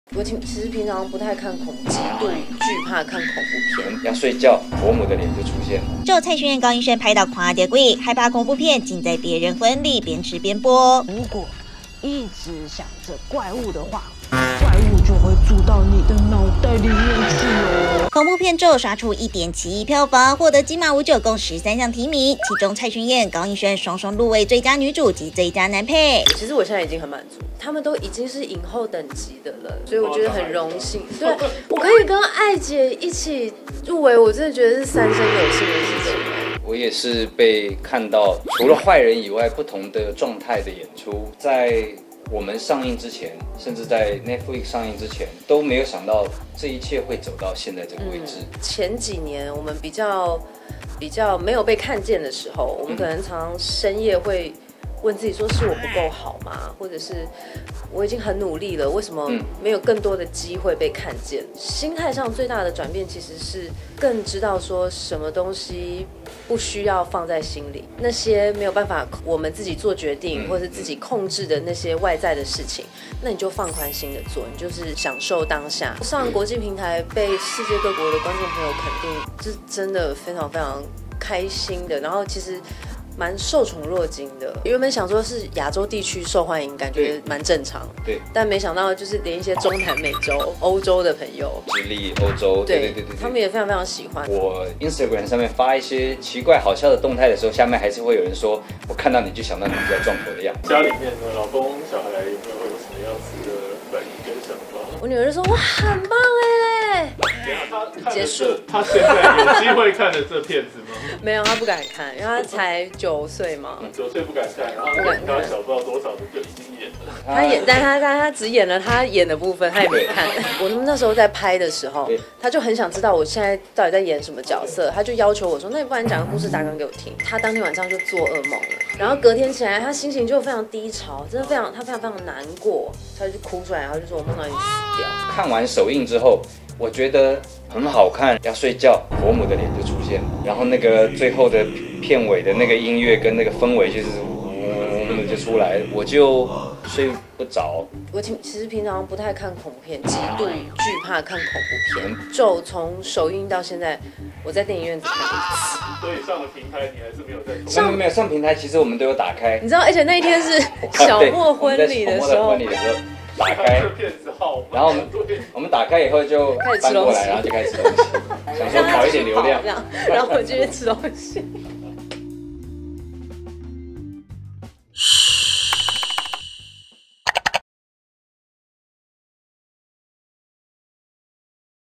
我其实平常不太看恐怖，极度惧怕看恐怖片。 要睡觉，伯母的脸就出现了。 就蔡徐坤、高英轩拍到垮跌鬼，害怕恐怖片竟在别人婚礼边吃边播。 如果一直想着怪物的话，怪物就会住到你的脑袋里面去哦。 恐怖片咒刷出1.7亿票房，获得金马59共13项提名，其中蔡徐坤、高英轩双双入围最佳女主及最佳男配。 其实我现在已经很满足，他们都已经是影后等级的了，所以我觉得很荣幸。对，我可以跟艾姐一起入围，我真的觉得是三生有幸的事情。 我也是被看到除了坏人以外不同的状态的演出，在我们上映之前，甚至在 Netflix 上映之前，都没有想到这一切会走到现在这个位置。 前几年我们比较没有被看见的时候，我们可能常深夜会问自己说：是我不够好吗？或者是我已经很努力了，为什么没有更多的机会被看见？心态上最大的转变其实是更知道说什么东西不需要放在心里，那些没有办法我们自己做决定或是自己控制的那些外在的事情，那你就放宽心的做，你就是享受当下。上国际平台被世界各国的观众朋友肯定，是真的非常非常开心的。然后其实蛮受宠若惊的。原本想说是亚洲地区受欢迎，感觉蛮正常。 对， 但没想到就是连一些中南美洲、欧洲的朋友， 智利、欧洲，对， 他们也非常非常喜欢。 我 Instagram 上面发一些奇怪好笑的动态的时候，下面还是会有人说，我看到你就想到你在撞头的样子。 家里面呢，老公、小孩有没有什么样子的反应跟想法？ 我女儿就说：“哇，很棒哎！”结束。 他现在有机会看的这片子吗？ 没有，他不敢看，因为他才9岁嘛。 9岁不敢看，然后他小不知道多少的就已经演了。 他演，但他只演了他演的部分，他也没看。我们那时候在拍的时候，他就很想知道我现在到底在演什么角色，他就要求我说：“那你不然讲个故事大纲给我听。”他当天晚上就做噩梦了，然后隔天起来，他心情就非常低潮，真的他非常难过，他就哭出来，然后就说：“我梦到你死掉。” 看完首映之后，我觉得很好看，要睡觉，伯母的脸就出现了，然后那个最后的片尾的那个音乐跟那个氛围就是的就出来，我就睡不着。 我其实平常不太看恐怖片，极度惧怕看恐怖片。咒从首映到现在，我在电影院只看了1次。 所以上了平台，你还是没有在没有上平台，其实我们都有打开。 你知道，而且那一天是小莫婚礼的时候。 打开，然后我们打开以后就翻过来，然后就开始吃东西，想说跑一点流量， 然后我就去吃东西。